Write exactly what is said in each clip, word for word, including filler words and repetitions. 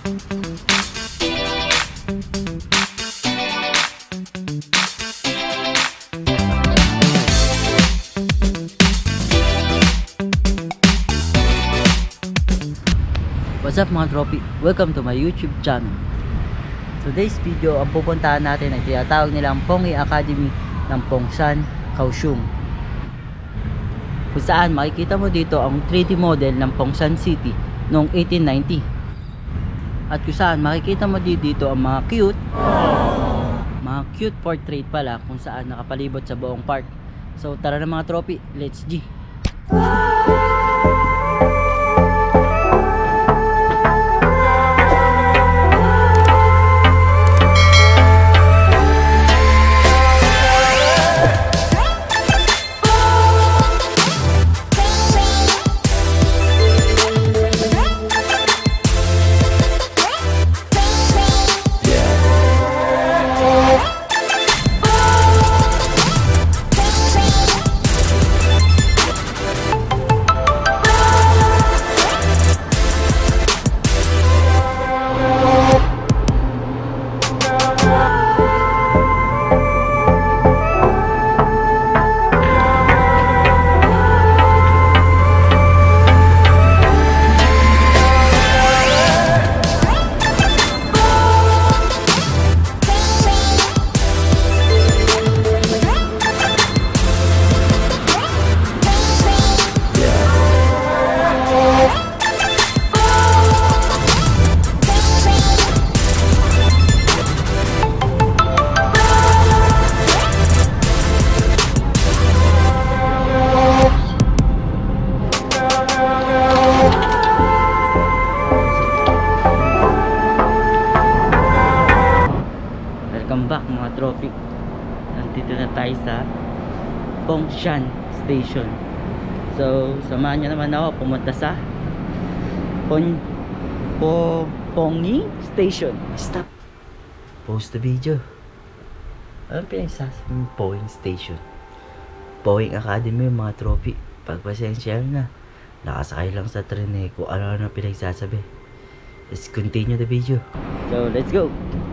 What's up mga tropi? Welcome to my YouTube channel. Today's video, ang pupuntahan natin ay tinatawag nilang FONGYI Academy ng FENGSHAN, KAOHSIUNG. Kung saan makikita mo dito ang three D model ng FENGSHAN City noong eighteen ninety. At kung saan makikita mo dito ang mga cute mga cute portrait pala kung saan nakapalibot sa buong park. So tara na mga tropi, let's G! Welcome back mga tropi. Nandito na tayo sa FENGSHAN Station. So, samahan niyo naman ako pumunta sa Pon po FONGYI Station. Stop. Post the video. Ano pinagsasabi? FONGYI Station. FONGYI Academy mga tropi. Pagpasensya na. Nakasakay lang sa tren eh. Kung ano-ano pinagsasabi. Let's continue the video. So, let's go.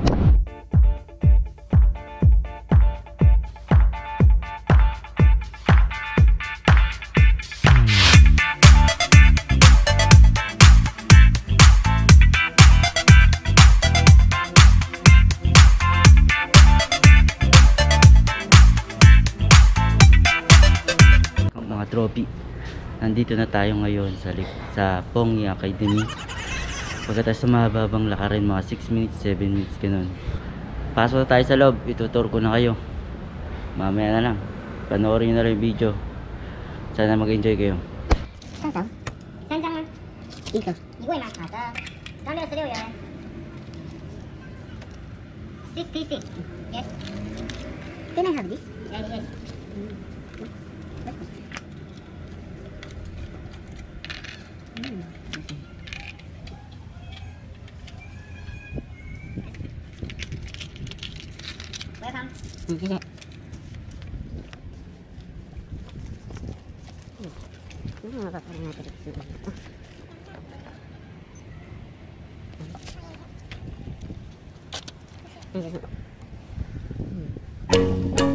Trophy. Nandito na tayo ngayon sa sa FONGYI Academy. Pagkatapos sa mahababang lakarin mga six minutes, seven minutes ganun. Pasok na tayo sa loob, itutur ko na kayo. Mamaya na lang. Panoorin niyo na rin yung video. Sana mag-enjoy kayo. 三张，三张吗？一个，一位吗？好的，张六十六元。Sixty six. Yes. Can I have this? Yes. Yes. Welcome. 嗯，谢谢。嗯，我把它拿这里去。嗯。嗯。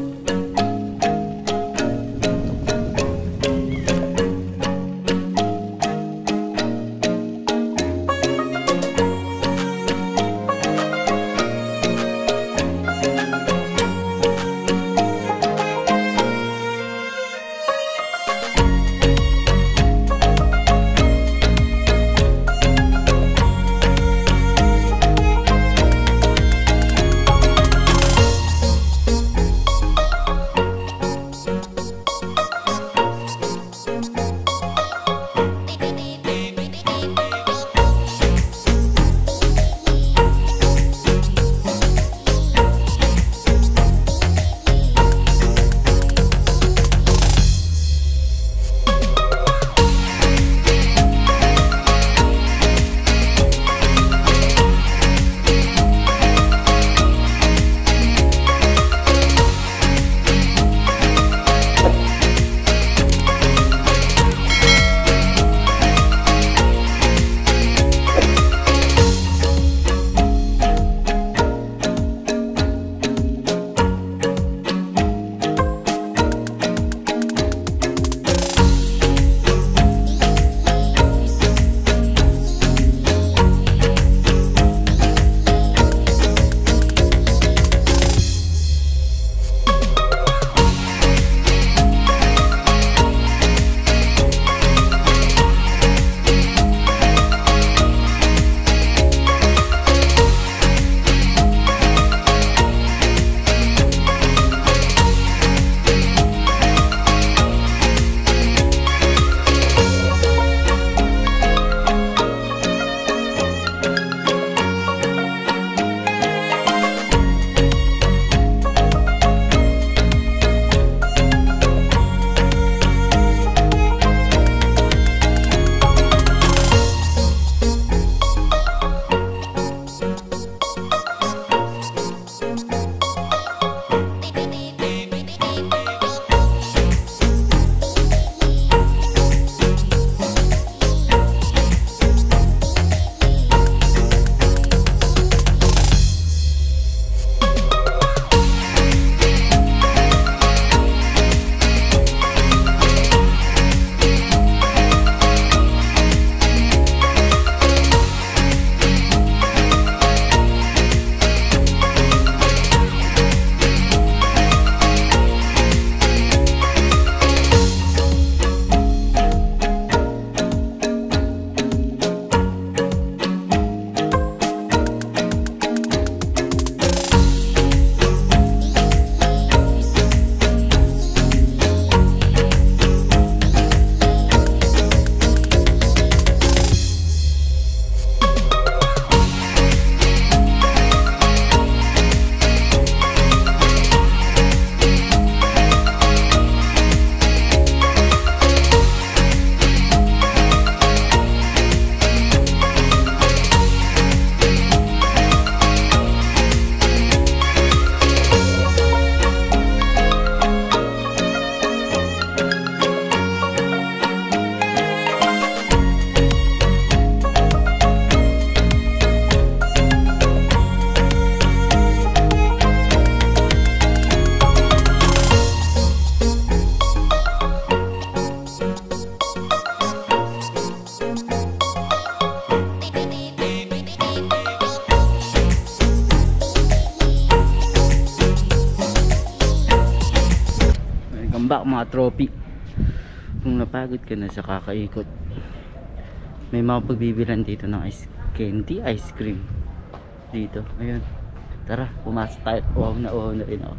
back mga trophy. Kung napagod ka na sa kakaikot, may mga pagbibilan dito ng ice candy, ice cream dito. Ayun, tara pumasok tayo. Uhaw na uhaw na rin ako.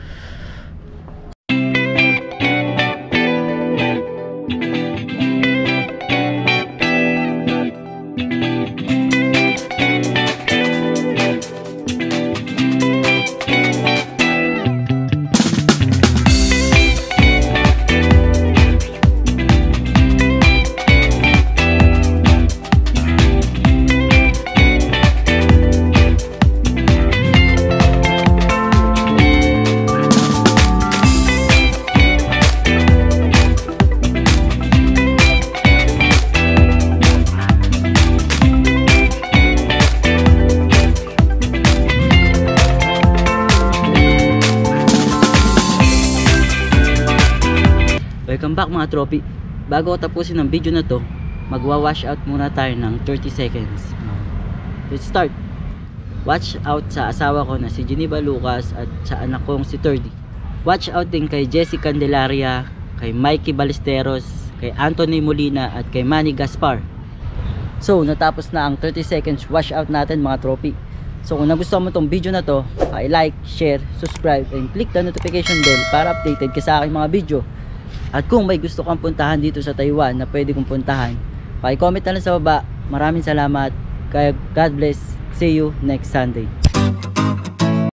Welcome back mga trophy. Bago ko tapusin ang video na to, magwa-wash out muna tayo ng thirty seconds. Let's start. Watch out sa asawa ko na si Geneva Lucas at sa anak kong si Turdy. Watch out din kay Jessie Candelaria, kay Mikey Ballesteros, kay Anthony Molina at kay Manny Gaspar. So natapos na ang thirty seconds wash out natin mga trophy. So kung nagustuhan mo tong video na to, i-like, share, subscribe and click the notification bell para updated ka sa aking mga video. At kung may gusto kang puntahan dito sa Taiwan na pwede kong puntahan, paki-comment na lang sa baba. Maraming salamat. God bless. See you next Sunday.